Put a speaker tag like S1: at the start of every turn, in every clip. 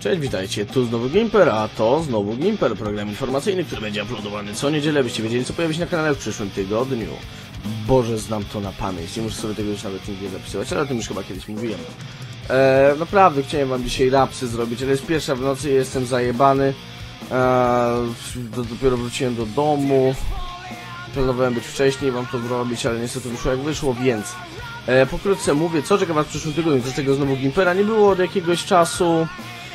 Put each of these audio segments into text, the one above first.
S1: Cześć, witajcie, tu znowu Gimper, a to znowu Gimper, program informacyjny, który będzie uploadowany co niedzielę, byście wiedzieli, co pojawi się na kanale w przyszłym tygodniu. Boże, znam to na pamięć, nie muszę sobie tego już nawet nigdzie zapisywać, ale o tym już chyba kiedyś mówiłem. Naprawdę chciałem wam dzisiaj rapsy zrobić, ale jest pierwsza w nocy, jestem zajebany. Dopiero wróciłem do domu. Planowałem być wcześniej, wam to zrobić, ale niestety wyszło jak wyszło, więc pokrótce mówię, co czeka was w przyszłym tygodniu. Z tego znowu Gimpera nie było od jakiegoś czasu.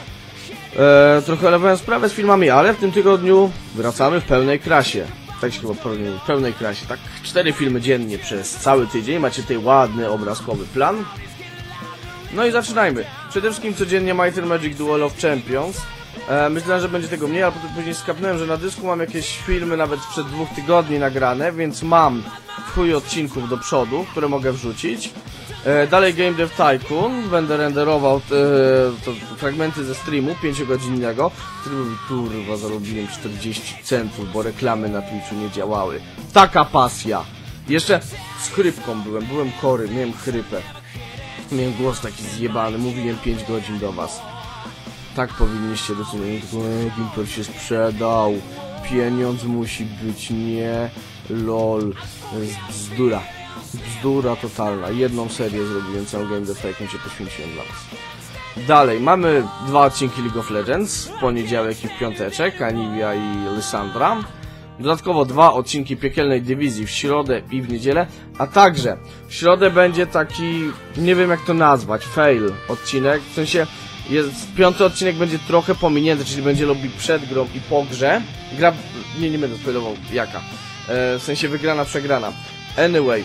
S1: Trochę lewałem sprawę z filmami, ale w tym tygodniu wracamy w pełnej krasie. Tak się chyba powiem, w pełnej krasie. Tak, 4 filmy dziennie przez cały tydzień. Macie tutaj ładny, obrazkowy plan. No i zaczynajmy. Przede wszystkim codziennie Might and Magic Duel of Champions. Myślałem, że będzie tego mniej, ale potem później skapnąłem, że na dysku mam jakieś filmy nawet sprzed 2 tygodni nagrane, więc mam w chuj odcinków do przodu, które mogę wrzucić. Dalej Game Dev Tycoon, będę renderował fragmenty ze streamu 5-godzinnego, który kurwa zarobiłem 40 centów, bo reklamy na Twitchu nie działały. Taka pasja! Jeszcze z chrypką byłem chory, miałem chrypę. Miałem głos taki zjebany, mówiłem 5 godzin do was. Tak powinniście docenić, tylko Gimper się sprzedał, pieniądz musi być, nie, lol, bzdura. Bzdura totalna. Jedną serię zrobiłem, całą Game Dev Tycoon się poświęciłem dla was. Dalej, mamy 2 odcinki League of Legends, w poniedziałek i w piąteczek, Anivia i Lysandra. Dodatkowo 2 odcinki Piekielnej Dywizji w środę i w niedzielę, a także w środę będzie taki, nie wiem jak to nazwać, fail odcinek, w sensie jest, 5. odcinek będzie trochę pominięty, czyli będzie lobby przed grą i po grze. Gra, nie będę spoilował jaka, w sensie wygrana, przegrana. Anyway,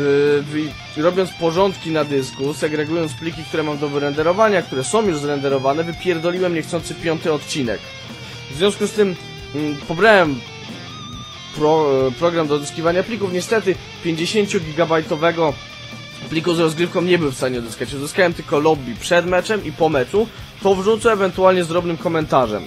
S1: robiąc porządki na dysku, segregując pliki, które mam do wyrenderowania, które są już zrenderowane, wypierdoliłem niechcący 5. odcinek. W związku z tym pobrałem program do odzyskiwania plików. Niestety 50-gigabajtowego pliku z rozgrywką nie był w stanie odzyskać. Uzyskałem tylko lobby przed meczem i po meczu. To wrzucę ewentualnie z drobnym komentarzem.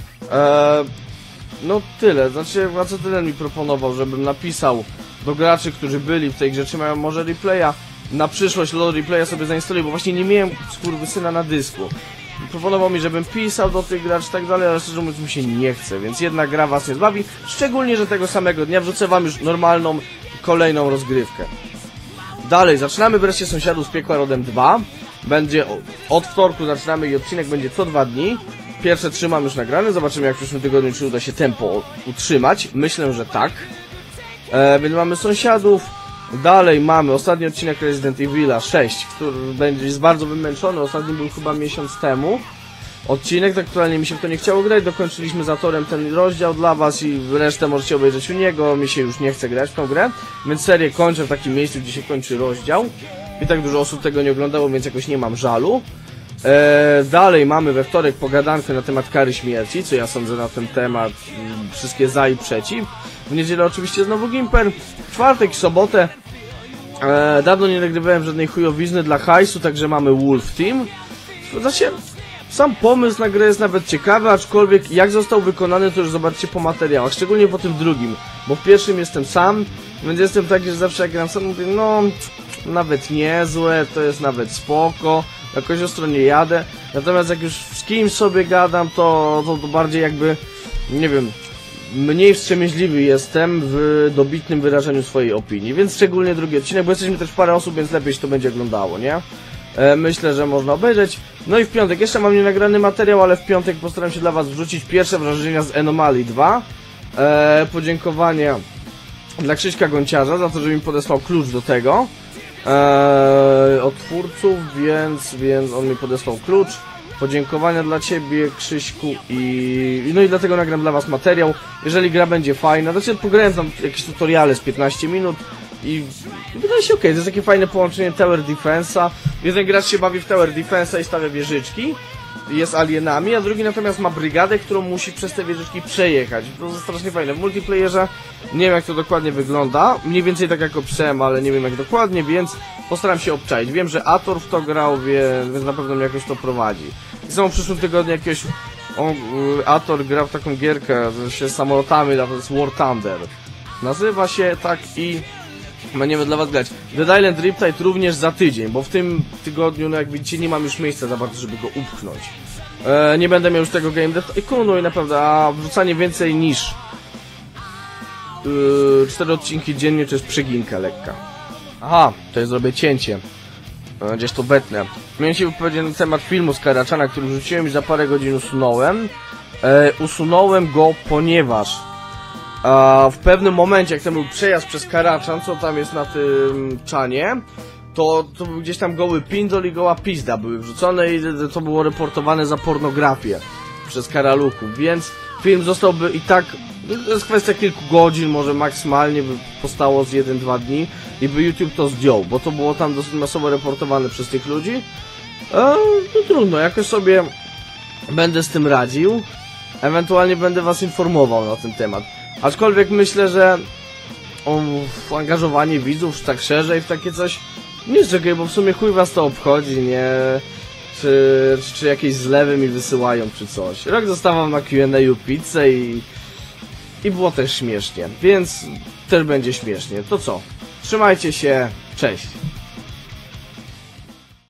S1: No tyle. Znaczy Wacotylen mi proponował, żebym napisał do graczy, którzy byli w tej grze, czy mają może replaya. Na przyszłość LoL replaya sobie zainstaluję, bo właśnie nie miałem skurwysyna na dysku. Proponował mi, żebym pisał do tych graczy i tak dalej, ale szczerze mówiąc mi się nie chce, więc jedna gra was nie zbawi. Szczególnie, że tego samego dnia wrzucę wam już normalną, kolejną rozgrywkę. Dalej, zaczynamy wreszcie Sąsiadów z Piekła Rodem 2. Będzie od wtorku zaczynamy i odcinek będzie co 2 dni. Pierwsze 3 mam już nagrane, zobaczymy jak w przyszłym tygodniu, czy uda się tempo utrzymać. Myślę, że tak. Więc mamy Sąsiadów. Dalej mamy ostatni odcinek Resident Evil 6, który jest bardzo wymęczony. Ostatni był chyba miesiąc temu. Odcinek, tak naturalnie mi się w to nie chciało grać. Dokończyliśmy zatorem ten rozdział dla was i resztę możecie obejrzeć u niego. Mi się już nie chce grać w tą grę, więc serię kończę w takim miejscu, gdzie się kończy rozdział. I tak dużo osób tego nie oglądało, więc jakoś nie mam żalu. Dalej mamy we wtorek pogadankę na temat kary śmierci, co ja sądzę na ten temat, wszystkie za i przeciw. W niedzielę oczywiście znowu Gimper. W czwartek i sobotę dawno nie nagrywałem żadnej chujowizny dla hajsu, także mamy Wolf Team. Znaczy, sam pomysł na grę jest nawet ciekawy, aczkolwiek jak został wykonany, to już zobaczcie po materiałach, szczególnie po tym drugim, bo w pierwszym jestem sam, więc jestem taki, że zawsze jak gram sam, mówię, no nawet niezłe, to jest nawet spoko, jakoś ostro nie jadę, natomiast jak już z kimś sobie gadam, to bardziej jakby, nie wiem, mniej wstrzemięźliwy jestem w dobitnym wyrażeniu swojej opinii, więc szczególnie drugi odcinek, bo jesteśmy też parę osób, więc lepiej się to będzie oglądało, nie? Myślę, że można obejrzeć. No i w piątek, jeszcze mam nienagrany materiał, ale w piątek postaram się dla was wrzucić pierwsze wrażenia z Anomaly 2. Podziękowania dla Krzyśka Gonciarza za to, że mi podesłał klucz do tego od twórców, więc on mi podesłał klucz. Podziękowania dla ciebie, Krzyśku, no i dlatego nagram dla was materiał. Jeżeli gra będzie fajna, znaczy pograłem tam jakieś tutoriale z 15 minut i wydaje się okej, to jest takie fajne połączenie Tower Defense'a. Jeden gracz się bawi w Tower Defense'a i stawia wieżyczki, jest alienami, a drugi natomiast ma brygadę, którą musi przez te wieżyczki przejechać. To jest strasznie fajne. W multiplayerze nie wiem jak to dokładnie wygląda, mniej więcej tak jak opisałem, ale nie wiem jak dokładnie, więc postaram się obczaić. Wiem, że Ator w to grał, więc na pewno mnie jakoś to prowadzi. I są w przyszłym tygodniu jakiegoś... Ator grał w taką gierkę z samolotami, to jest War Thunder. Nazywa się tak i będziemy dla was grać. Dead Island Riptide również za tydzień, bo w tym tygodniu, no jak widzicie, nie mam już miejsca za bardzo, żeby go upchnąć. Nie będę miał już tego Game Dev Tycoonu i naprawdę, a wrzucanie więcej niż 4 odcinki dziennie to jest przeginka lekka. Aha, to jest zrobię cięcie. Gdzieś to betnę. Miałem się wypowiedzieć na temat filmu z Karaczana, który wrzuciłem i za parę godzin usunąłem. Usunąłem go, ponieważ w pewnym momencie, jak ten był przejazd przez Karaczan, co tam jest na tym czanie, to był gdzieś tam goły pindol i goła pizda były wrzucone i to było reportowane za pornografię przez Karaluków, więc film zostałby i tak, to jest kwestia kilku godzin, może maksymalnie by postało z 1-2 dni i by YouTube to zdjął, bo to było tam dosyć masowo reportowane przez tych ludzi. No trudno, jakoś sobie będę z tym radził, ewentualnie będę was informował na ten temat. Aczkolwiek myślę, że angażowanie widzów tak szerzej w takie coś nie jest okej, bo w sumie chuj was to obchodzi, nie? Czy jakieś zlewy mi wysyłają, czy coś. Rok dostawam na Q&A pizzę i było też śmiesznie, więc też będzie śmiesznie. To co? Trzymajcie się, cześć!